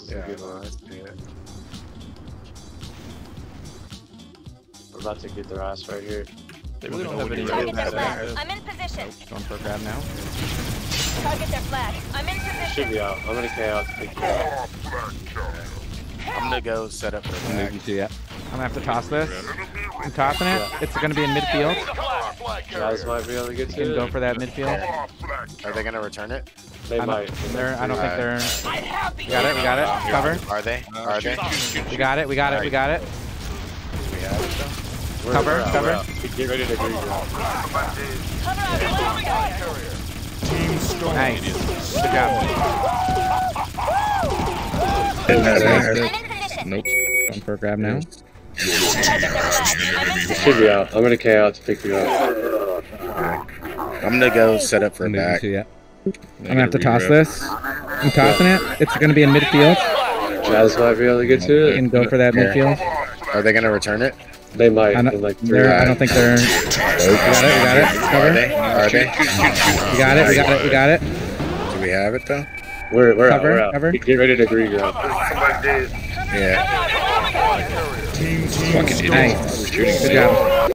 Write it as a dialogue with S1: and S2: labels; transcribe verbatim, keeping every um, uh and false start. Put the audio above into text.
S1: That's
S2: Yeah,
S1: a good one.
S2: yeah.
S1: We're about to get their ass right here.
S2: They really don't have any
S3: Target their
S2: roads
S3: flag.
S2: there.
S3: I'm in position.
S2: Nope, going for a grab now.
S3: Target their flag. I'm in
S1: Should
S3: position.
S1: be out. I'm gonna K out to pick you up.
S4: I'm gonna go set up for
S5: I'll
S4: the
S5: move you to yet. I'm gonna have to toss this. I'm tossing it. It's gonna be in midfield.
S1: Guys might be able to get
S5: You can
S1: to
S5: go
S1: it.
S5: for that midfield.
S4: Are they gonna return it?
S1: They
S5: I
S1: might.
S5: don't, they're, I don't think they're.
S4: Alright.
S5: We got it. We got it. Cover.
S4: Are they? Are they?
S5: We got it. We got it. We got it.
S4: We have it though.
S1: We're-
S5: Cover,
S1: we're out,
S5: cover.
S1: we're out. Get ready to agree.
S3: Cover our flag.
S5: Nice. Good job.
S3: I'm in position.
S5: Nope. Going for a grab now.
S3: Target their flag. I'm in position.
S1: Should be out. I'm gonna K out to pick you up.
S4: I'm gonna go set up for
S5: I'll
S4: a
S5: move you
S4: back.
S5: to yet. I'm gonna have to toss this. I'm tossing it. It's gonna be in midfield.
S1: Guys might be able to get to
S5: You
S1: it.
S5: can go for that midfield.
S4: Are they gonna return it?
S1: They might.
S5: I
S1: In
S5: don't,
S1: like three.
S5: they're, I don't think they're. We got it. We got it.
S4: Are
S5: Cover.
S4: they? Are they?
S5: We got it. We got it. We got it.
S4: Do we have it though?
S1: We're we're
S5: Cover,
S1: out. We're out.
S5: cover.
S1: Get ready to agree. Girl.
S4: Yeah.
S5: Nice. Good job.